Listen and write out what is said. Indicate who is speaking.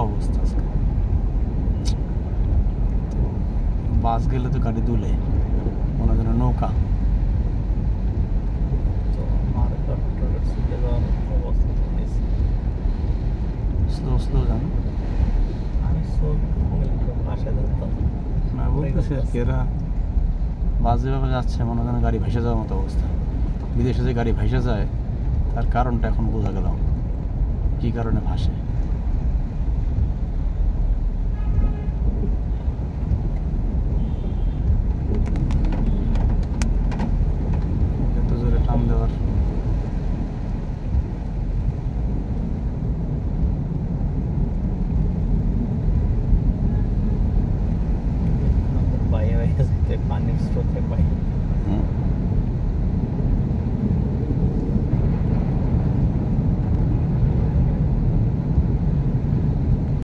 Speaker 1: অবস্থা আজকে। বাস গেলে তো গাড়ি দুলে, মনে হয় নৌকা। স্লো স্লো যান। না বলতেছি আর কি, এরা বাস যেভাবে যাচ্ছে মনে হয় গাড়ি ভেসে যাওয়ার মতো অবস্থা। বিদেশে যে গাড়ি ভেসে যায় তার কারণটা এখন বোঝা গেল, কী কারণে ভাসে। এত জোরে টান দেওয়ার
Speaker 2: পানির স্রোতে